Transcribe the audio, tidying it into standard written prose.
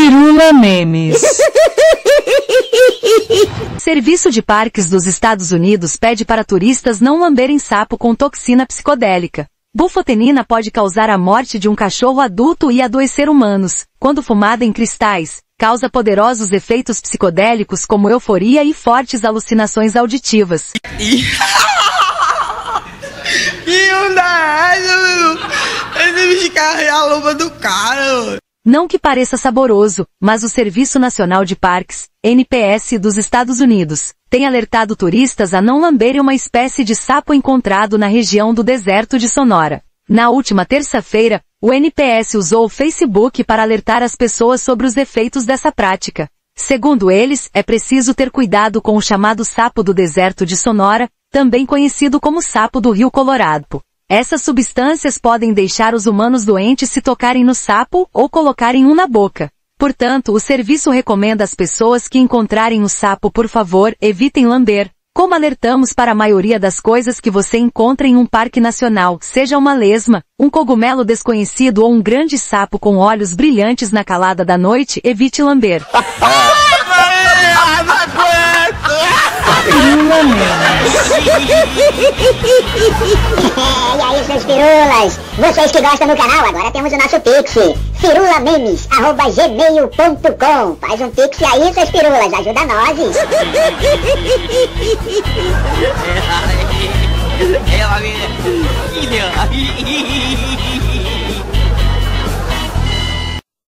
Firula Memes. Serviço de Parques dos Estados Unidos pede para turistas não lamberem sapo com toxina psicodélica. Bufotenina pode causar a morte de um cachorro adulto e adoecer humanos. Quando fumada em cristais, causa poderosos efeitos psicodélicos como euforia e fortes alucinações auditivas. Que onda é essa, meu? Esse bicho carrega a luva do cara, mano. Não que pareça saboroso, mas o Serviço Nacional de Parques, NPS dos Estados Unidos, tem alertado turistas a não lamberem uma espécie de sapo encontrado na região do deserto de Sonora. Na última terça-feira, o NPS usou o Facebook para alertar as pessoas sobre os efeitos dessa prática. Segundo eles, é preciso ter cuidado com o chamado sapo do deserto de Sonora, também conhecido como sapo do Rio Colorado. Essas substâncias podem deixar os humanos doentes se tocarem no sapo ou colocarem um na boca. Portanto, o serviço recomenda às pessoas que encontrarem o sapo, por favor, evitem lamber. Como alertamos para a maioria das coisas que você encontra em um parque nacional, seja uma lesma, um cogumelo desconhecido ou um grande sapo com olhos brilhantes na calada da noite, evite lamber. Firula Memes. E aí, seus firulas? Vocês que gostam do canal, agora temos o nosso Pix. firulamemes@gmail.com. Faz um Pix aí, seus firulas. Ajuda nós. Ela, menina.